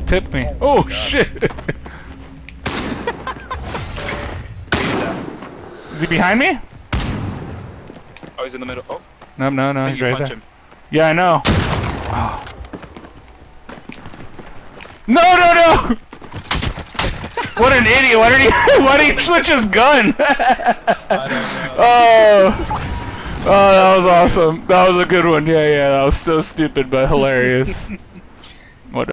tipped me. Oh shit! Is he behind me? Oh, he's in the middle. Oh. No, he's right there. Him. Yeah, I know. Oh. No! What an idiot! Why did he switch his gun? I don't know. Oh, that was awesome. That was a good one. Yeah, that was so stupid but hilarious.